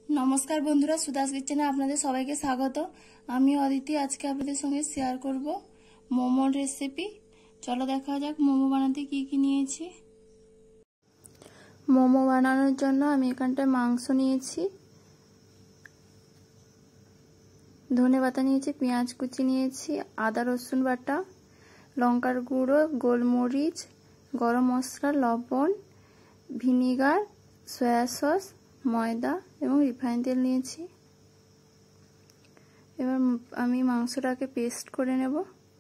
नमस्कार बंधुरा सुदास किचेने आपनादेर सबाइके स्वागत। आमी अदिति आज के आपनादेर संगे शेयर करब मोमोर रेसिपि। चलो देखा जाक मोमो बानाते की नियेछि। मोमो बानानोर जन्य आमी एखानटाय मांस नियेछि, धने पाता नियेछि, पेंयाज कुचि नियेछि, आदा रसुन बाटा, लंकार गुड़ो, गोलमरिच, गरम मसला, लवण, ভিনিগার, সয়া সস, ময়দা এবং রিফাইন তেল নিয়েছি। এবার আমি মাংসটাকে পেস্ট করে নেব।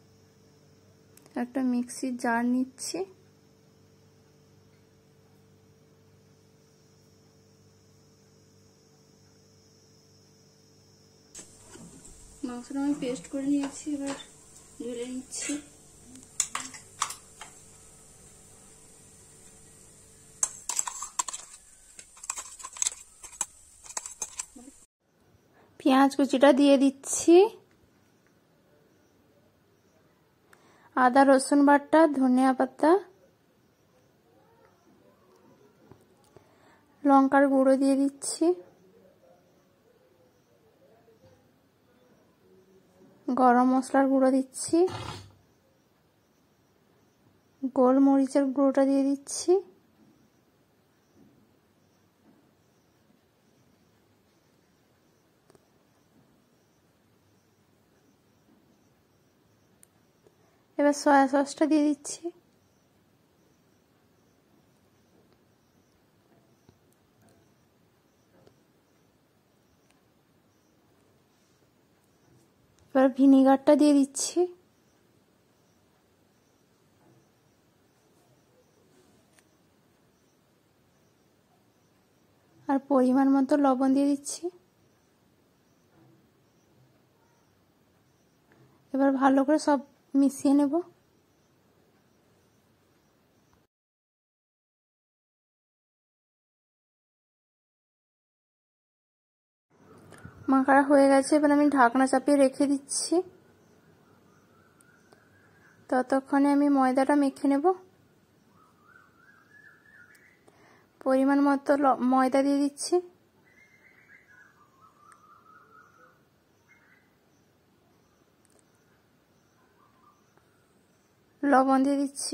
একটা মিক্সির জার নিচ্ছি। মাংসটা আমি পেস্ট করে নিয়েছি, এবার ঢেলে নিচ্ছি। পেঁয়াজ কুচিটা দিয়ে দিচ্ছি, আদা রসুন বাটা, ধনিয়া পাতা, লঙ্কার গুঁড়ো দিয়ে দিচ্ছি, গরম মশলার গুঁড়ো দিচ্ছি, গোলমরিচের গুঁড়োটা দিয়ে দিচ্ছি, এবার সয়া সসটা দিয়ে দিচ্ছি। এবার ভিনিগারটা দিয়ে দিচ্ছি। আর পরিমাণ মতো লবণ দিয়ে দিচ্ছি। এবার ভালো করে সব মিশিয়ে নেব। মাখা হয়ে গেছে, এবার আমি ঢাকনা চাপিয়ে রেখে দিচ্ছি। ততক্ষণে আমি ময়দাটা মেখে নেব। পরিমাণ মতো ময়দা দিয়ে দিচ্ছি। লবণ দিয়ে দিচ্ছি,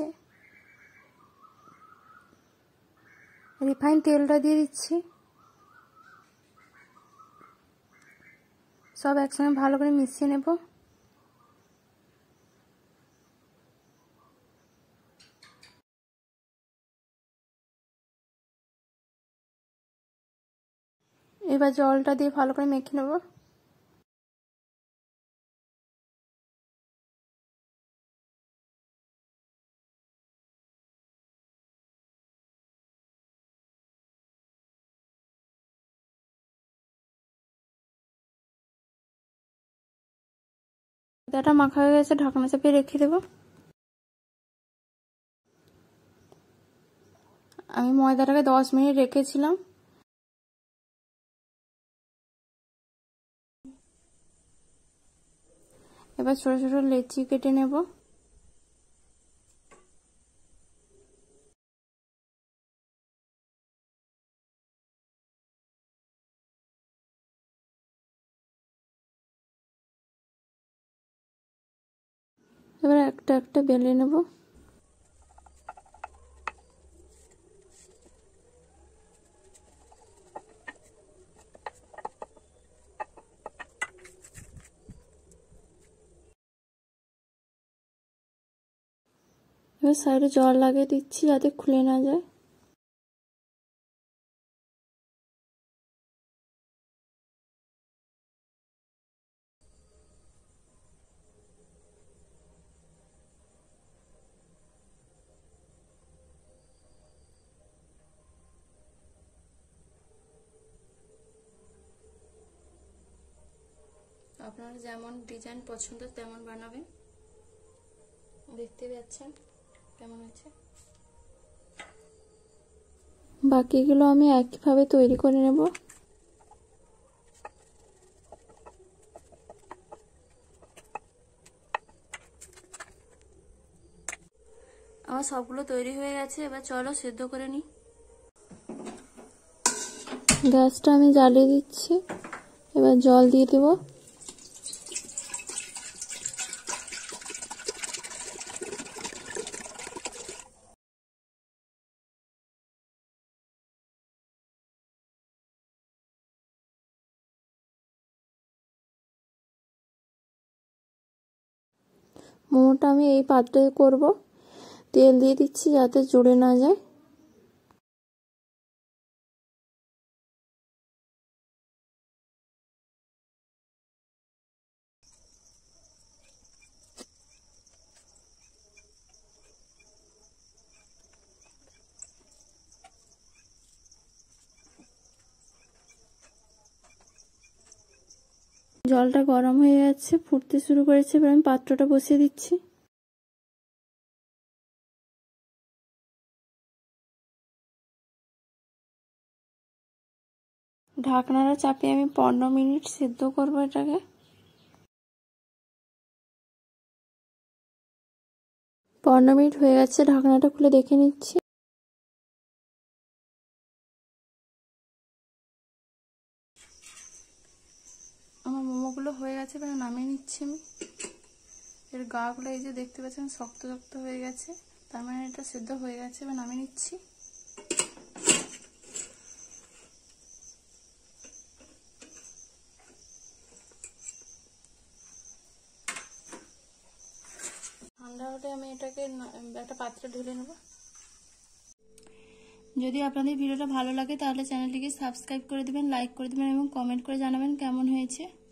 রিফাইন তেলটা দিয়ে দিচ্ছি। সব একসঙ্গে ভালো করে মিশিয়ে নেব। এবার জলটা দিয়ে ভালো করে মেখে নেব। ময়দাটা মাখা হয়ে গেছে, ঢাকনা চাপিয়ে রেখে দেব। আমি ময়দাটাকে 10 মিনিট রেখেছিলাম। এবার ছোট ছোট লেচি কেটে নেব। এবার একটা একটা বেলে নেব। এবার সাইডে জল লাগিয়ে দিচ্ছি যাতে খুলে না যায়। আপনারা যেমন ডিজাইন পছন্দ তেমন বানাবেন। দেখতে পাচ্ছেন কেমন আছে। বাকিগুলো আমি একইভাবে তৈরি করে নেব। আমার সবগুলো তৈরি হয়ে গেছে, এবার চলো সেদ্ধ করে নিই। গ্যাসটা আমি জ্বালিয়ে দিচ্ছি, এবার জল দিয়ে দেব। মোমোটা আমি এই পাত্রে করব, তেল দিয়ে দিচ্ছি যাতে জুড়ে না যায়। জলটা গরম হয়ে যাচ্ছে, ফুটতে শুরু করেছে, এবার আমি পাত্রটা বসিয়ে দিচ্ছি। ঢাকনাটা চাপিয়ে আমি 15 মিনিট সিদ্ধ করবো এটাকে। 15 মিনিট হয়ে গেছে, ঢাকনাটা খুলে দেখে নিচ্ছি। আমার মোমোগুলো হয়ে গেছে, এবার নামিয়ে নিচ্ছি আমি। এর গাগুলো এই যে দেখতে পাচ্ছেন শক্ত শক্ত হয়ে গেছে, তার মানে এটা সিদ্ধ হয়ে গেছে, এবার নামিয়ে নিচ্ছি। ঠান্ডা হলে আমি এটাকে একটা পাত্রে ঢেলে নেব। যদি আপনাদের ভিডিওটা ভালো লাগে তাহলে চ্যানেলটিকে সাবস্ক্রাইব করে দিবেন, লাইক করে দিবেন এবং কমেন্ট করে জানাবেন কেমন হয়েছে।